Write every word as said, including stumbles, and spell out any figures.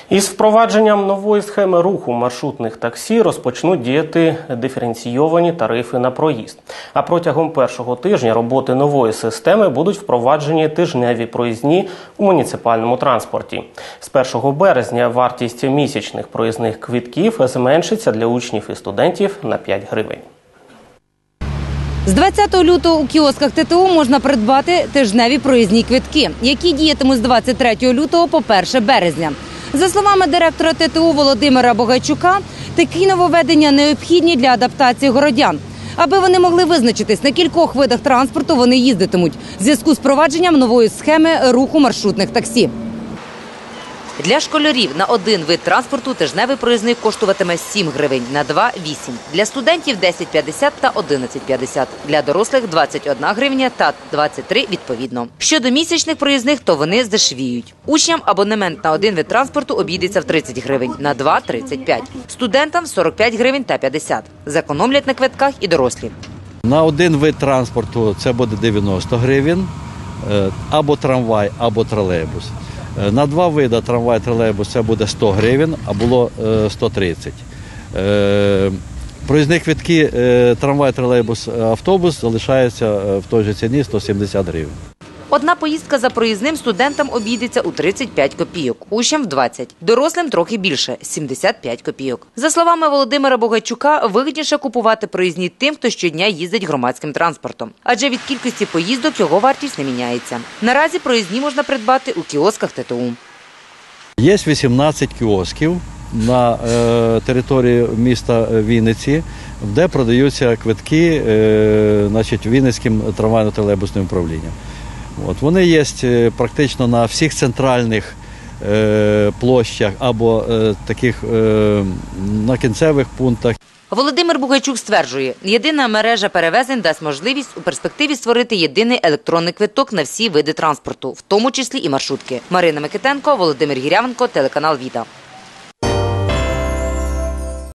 Із впровадженням нової схеми руху маршрутних таксі розпочнуть діяти диференційовані тарифи на проїзд. А протягом першого тижня роботи нової системи будуть впроваджені тижневі проїзні у муніципальному транспорті. З першого березня вартість місячних проїзних квитків зменшиться для учнів і студентів на п'ять гривень. З двадцятого лютого у кіосках Те Те У можна придбати тижневі проїзні квитки, які діятимуть з двадцять третього лютого по перше березня. За словами директора Те Те У Володимира Богайчука, такі нововведення необхідні для адаптації городян. Аби вони могли визначитись, на кількох видах транспорту вони їздитимуть в зв'язку з впровадженням нової схеми руху маршрутних таксі. Для школярів на один вид транспорту тижневий проїзний коштуватиме сім гривень, на два – вісім. Для студентів – десять п'ятдесят та одинадцять п'ятдесят. Для дорослих – двадцять одна гривня та двадцять три відповідно. Щодо місячних проїзних, то вони здешевіють. Учням абонемент на один вид транспорту обійдеться в тридцять гривень, на два – тридцять п'ять. Студентам – сорок п'ять гривень та п'ятдесят. Зекономлять на квитках і дорослі. На один вид транспорту це буде дев'яносто гривень, або трамвай, або тролейбус. На два види трамвай, тролейбус це буде сто гривень, а було сто тридцять. Проїзні квитки трамвай, тролейбус, автобус залишаються в той же ціні сто сімдесят гривень. Одна поїздка за проїзним студентам обійдеться у тридцять п'ять копійок, учням – в двадцять. Дорослим трохи більше – сімдесят п'ять копійок. За словами Володимира Богайчука, вигідніше купувати проїзні тим, хто щодня їздить громадським транспортом. Адже від кількості поїздок його вартість не міняється. Наразі проїзні можна придбати у кіосках Те Те У. Є вісімнадцять кіосків на е, території міста Вінниці, де продаються квитки е, значить, Вінницьким трамвайно-тролейбусним управлінням. От, вони є практично на всіх центральних е, площах або е, таких е, на кінцевих пунктах. Володимир Богайчук стверджує, єдина мережа перевезень дасть можливість у перспективі створити єдиний електронний квиток на всі види транспорту, в тому числі і маршрутки. Марина Микитенко, Володимир Гірявенко, телеканал Віта.